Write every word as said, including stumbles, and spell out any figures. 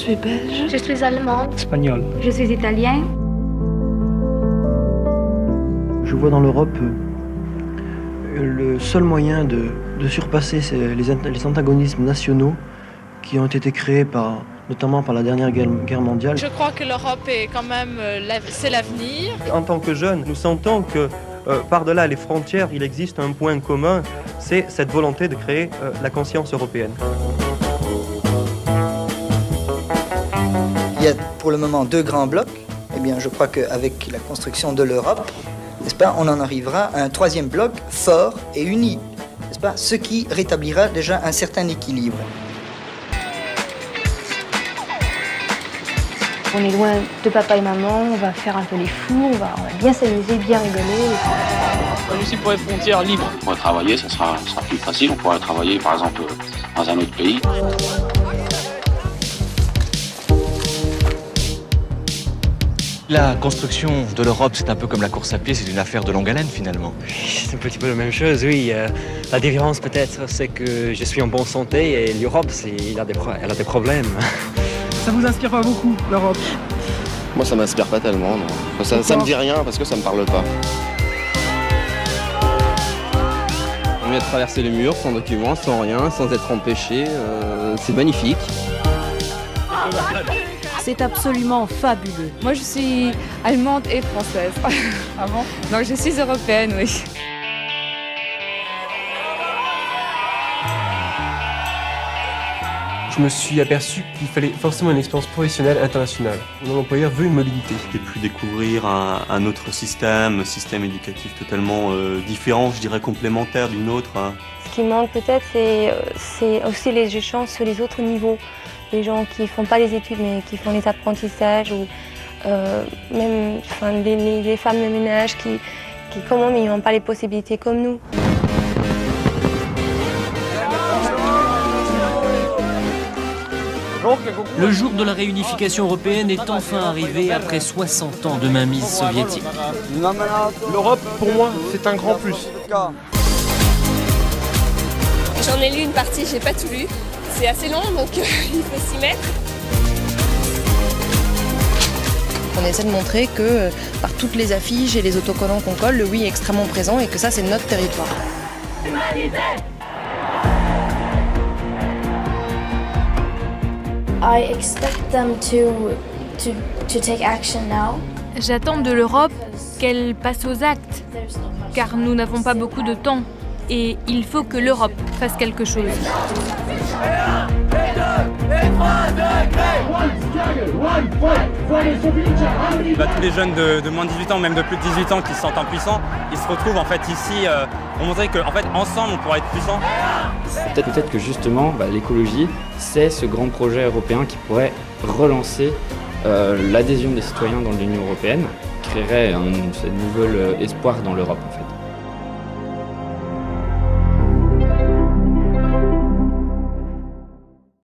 suis belge. Je suis allemande. Espagnole. Je suis italien. Je vois dans l'Europe le seul moyen de, de surpasser ces, les, les antagonismes nationaux qui ont été créés par, notamment par la dernière guerre, guerre mondiale. Je crois que l'Europe est quand même, c'est l'avenir. En tant que jeunes, nous sentons que euh, par-delà les frontières, il existe un point commun, c'est cette volonté de créer euh, la conscience européenne. Il y a pour le moment deux grands blocs. Eh bien, je crois qu'avec la construction de l'Europe, n'est-ce pas, on en arrivera à un troisième bloc fort et uni, n'est-ce pas, ce qui rétablira déjà un certain équilibre. On est loin de papa et maman, on va faire un peu les fous, on va, on va bien s'amuser, bien rigoler. Je suis pour les frontières libres. On pourrait travailler, ça sera, ça sera plus facile. On pourrait travailler, par exemple, dans un autre pays. La construction de l'Europe, c'est un peu comme la course à pied, c'est une affaire de longue haleine finalement. C'est un petit peu la même chose, oui. Euh, la différence peut-être, c'est que je suis en bonne santé et l'Europe, elle a, elle a des problèmes. Ça vous inspire pas beaucoup, l'Europe? Moi, ça m'inspire pas tellement, non. Ça, ça me dit rien parce que ça me parle pas. On vient de traverser les murs sans documents, sans rien, sans être empêché. Euh, c'est magnifique. C'est absolument fabuleux. Moi, je suis allemande et française. Ah bon? Donc, je suis européenne, oui. Je me suis aperçu qu'il fallait forcément une expérience professionnelle internationale. Mon employeur veut une mobilité. J'ai pu découvrir un, un autre système, un système éducatif totalement euh, différent, je dirais complémentaire d'une autre. Hein. Ce qui manque peut-être, c'est, c'est aussi les échanges sur les autres niveaux. Les gens qui ne font pas les études mais qui font les apprentissages ou euh, même enfin, les, les, les femmes de ménage qui, qui comment mais ils n'ont pas les possibilités comme nous. Le jour de la réunification européenne est enfin arrivé après soixante ans de mainmise soviétique. L'Europe, pour moi, c'est un grand plus. J'en ai lu une partie, j'ai pas tout lu. C'est assez long, donc euh, il faut s'y mettre. On essaie de montrer que euh, par toutes les affiches et les autocollants qu'on colle, le oui est extrêmement présent et que ça, c'est notre territoire. Humanité! I expect them to, to, to take action now. J'attends de l'Europe qu'elle passe aux actes, car nous n'avons pas beaucoup de temps et il faut que l'Europe fasse quelque chose. Bah, tous les jeunes de, de moins de dix-huit ans, même de plus de dix-huit ans qui se sentent impuissants, ils se retrouvent en fait ici euh, pour montrer qu'en fait ensemble on pourra être puissants. Peut-être peut-être que justement bah, l'écologie c'est ce grand projet européen qui pourrait relancer euh, l'adhésion des citoyens dans l'Union européenne, créerait un, un nouvel espoir dans l'Europe en fait.